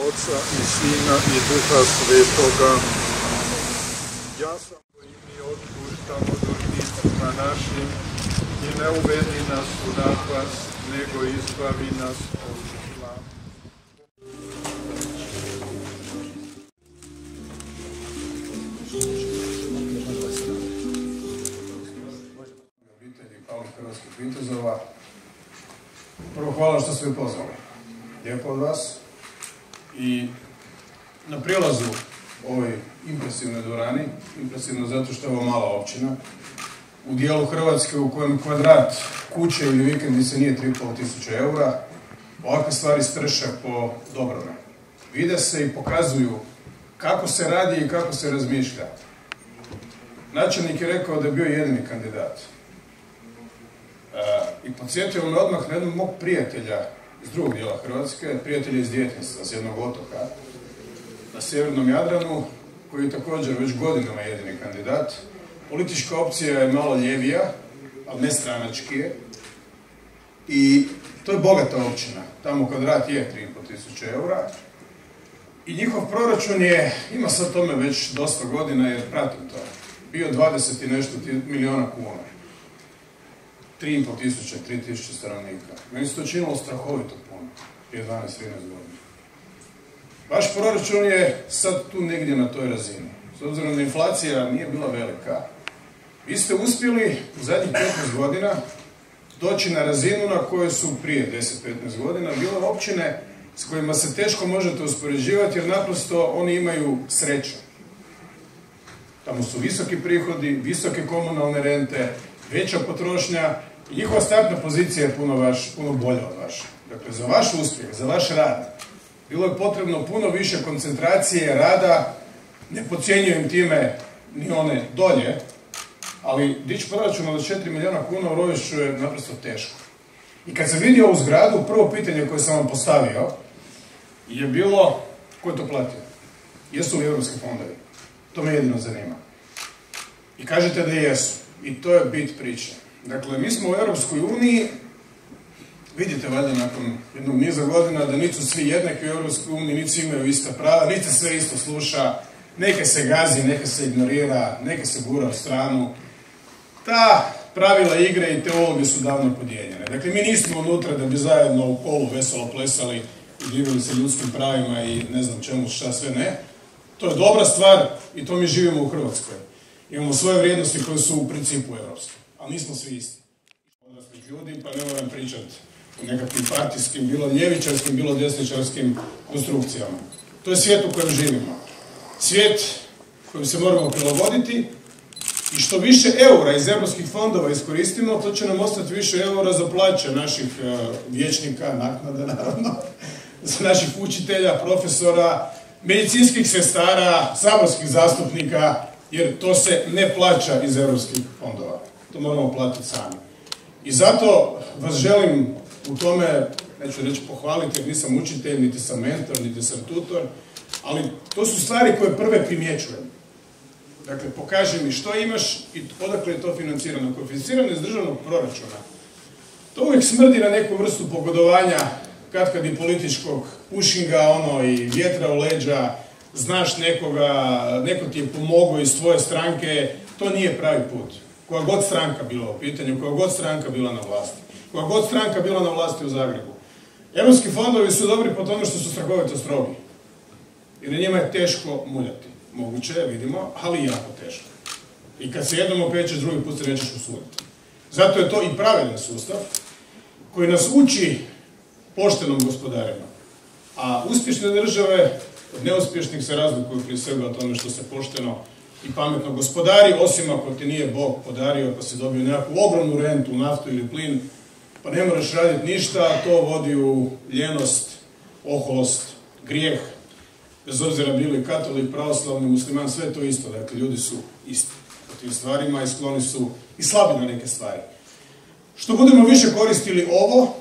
Oca i Sina i Duha Svetoga. Ja sam koji mi otpuštamo dužnicima našim i ne uvedi nas u napast, nego izbavi nas od zla. Obitelji Palih hrvatskih vitezova. Prvo hvala što ste me pozvali. Lijepo od vas. I na prilazu ovoj impresivnoj dvorani, impresivno zato što je ovo mala općina, u dijelu Hrvatske u kojem kvadrat kuće ili vikendice nije 3.500 eura, ovakve stvari strše po dobrome. Vide se i pokazuju kako se radi i kako se razmišlja. Načelnik je rekao da je bio jedini kandidat. I podsjetio me odmah na jednog mog prijatelja iz drugog dijela Hrvatske, prijatelja iz djetinjstva, s jednog otoka, na sjevernom Jadranu, koji je također već godinama jedini kandidat. Politička opcija je malo ljevija, ali ne stranački je. I to je bogata općina, tamo kvadrat je 3.500 eura. I njihov proračun je, ima sad tome već dosta godina jer pratim to, bio 20 i nešto milijuna kuna. 3.500, 3.000 stanovnika. Meni se to činilo strahovito puno, prije 12-13 godina. Vaš proračun je sad tu negdje na toj razini. S obzirom da inflacija nije bila velika, vi ste uspjeli u zadnjih 15 godina doći na razinu na kojoj su prije 10-15 godina bile općine s kojima se teško možete uspoređivati jer naprosto oni imaju sreću. Tamo su visoki prihodi, visoke komunalne rente, veća potrošnja i njihova startna pozicija je puno bolja od vaše. Dakle, za vaš uspjeh, za vaš rad, bilo je potrebno puno više koncentracije rada, ne podcjenjujem time ni one dolje, ali dići proračun od 4 milijuna kuna u Rovišću je naprosto teško. I kad sam vidio ovu zgradu, prvo pitanje koje sam vam postavio je bilo ko je to platio? Jesu li europski fondovi? To me jedino zanima. I kažete da jesu. I to je bit priče. Dakle, mi smo u Europskoj uniji, vidite valjda nakon jednog niza godina da nisu svi jednaki u Europskoj uniji, niti svi imaju ista prava, niti sve isto sluša, neke se gazi, neke se ignorira, neke se gura u stranu. Ta pravila igre i te uloge su davno podijeljene. Dakle, mi nismo unutra da bi zajedno u kolu veselo plesali i divili se ljudskim pravima i ne znam čemu šta sve ne. To je dobra stvar i to mi živimo u Hrvatskoj. Imamo svoje vrijednosti koje su u principu evropske, ali nismo svi isti. Odraslih ljudi, pa ne moram pričati o nekakvim partijskim, bilo ljevičarskim, bilo desničarskim konstrukcijama. To je svijet u kojem živimo. Svijet kojem se moramo prilagoditi i što više eura iz europskih fondova iskoristimo, to će nam ostati više eura za plaće naših vijećnika, naknada naravno, za naših učitelja, profesora, medicinskih sestara, saborskih zastupnika, jer to se ne plaća iz europskih fondova. To moramo platiti sami. I zato vas želim u tome, neću reći pohvaliti jer nisam učitelj, niti sam mentor, niti sam tutor, ali to su stvari koje prve primjećujem. Dakle, pokaži mi što imaš i odakle je to financirano. Ako je financirano iz državnog proračuna, to uvijek smrdi na neku vrstu pogodovanja, kad i političkog pušinga, i vjetra u leđa, znaš nekoga, neko ti je pomogao iz tvoje stranke, to nije pravi put. Koja god stranka bila u pitanju, koja god stranka bila na vlasti. Koja god stranka bila na vlasti u Zagrebu. Europski fondovi su dobri po tome što su strahovito strogi. Jer na njima je teško muljati. Moguće je, vidimo, ali jako teško. I kad se jednom opečeš, drugi put se nećeš usuditi. Zato je to i pravedan sustav koji nas uči poštenom gospodarenju. A uspješne države od neuspješnih se razlikuju prije svega o tome što se pošteno i pametno gospodari, osim ako ti nije Bog podario pa si dobio nekakvu ogromnu rentu, naftu ili plin, pa ne moraš raditi ništa, a to vodi u ljenost, oholost, grijeh, bez obzira bili katolik, pravoslavni, musliman, sve to isto, dakle ljudi su isti po tim stvarima i skloni su i slabi na neke stvari. Što budemo više koristili ovo,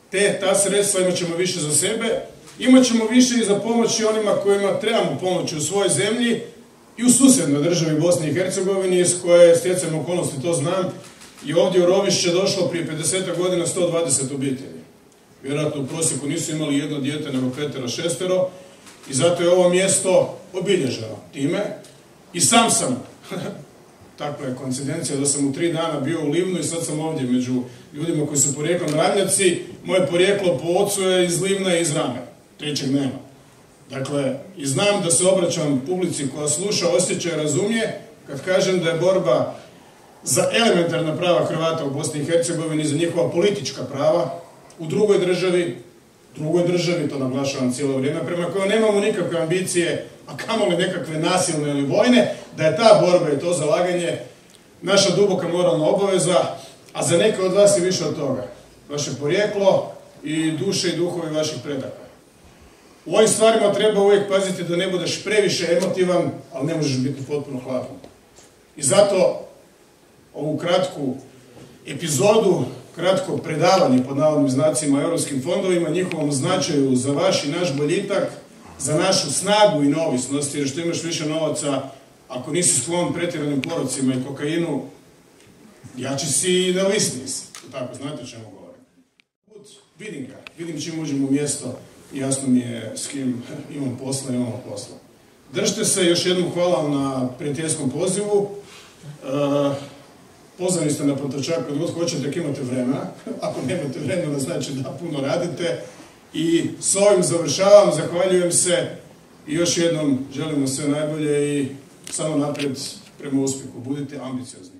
ta sredstva imat ćemo više za sebe, imat ćemo više i za pomoći onima kojima trebamo pomoći u svojoj zemlji i u susjednoj državi Bosni i Hercegovini, iz koje stjecajem okolnosti to znam, i ovdje u Rovišće došlo prije 50 godina 120 obitelji. Vjerojatno u prosjeku nisu imali jedno dijete, nego 5-6, I zato je ovo mjesto obilježeno time. I sam sam, takva je koincidencija da sam u 3 dana bio u Livnu i sad sam ovdje među ljudima koji su porijeklom Ravnjaci. Moje porijeklo po ocu je iz Livna i iz Rame. Trećeg nema. Dakle, i znam da se obraćam publici koja sluša, osjeća i razumije kad kažem da je borba za elementarna prava Hrvata u Bosni i Hercegovini, za njihova politička prava u drugoj državi, to naglašavam cijelo vrijeme, prema kojoj nemamo nikakve ambicije, a kamoli nekakve nasilne ili vojne, da je ta borba i to zalaganje naša duboka moralna obaveza, a za neke od vas i više od toga. Vaše porijeklo i duše i duhovi vaših predaka. U ovim stvarima treba uvijek paziti da ne budeš previše emotivan, ali ne možeš biti potpuno hladan. I zato ovu kratku epizodu, kratko predavanje pod navodnim znacima europskim fondovima, njihovom značaju za vaš i naš boljitak, za našu snagu i neovisnost, jer što imaš više novaca, ako nisi sklon pretjeranim porocima i kokainu, jači si i neovisniji si. Tako, znate o čemu govorim. Vidim čim uđem u mjesto i jasno mi je s kim imam posla. Držite se, još jednom hvala na prijateljskom pozivu. Pozvani ste na Pantovčak kad god hoćete, ako imate vremena. Ako nemate vremena, znači da puno radite. I s ovim završavam, zahvaljujem se i još jednom želimo sve najbolje i samo naprijed prema uspjehu. Budite ambiciozni.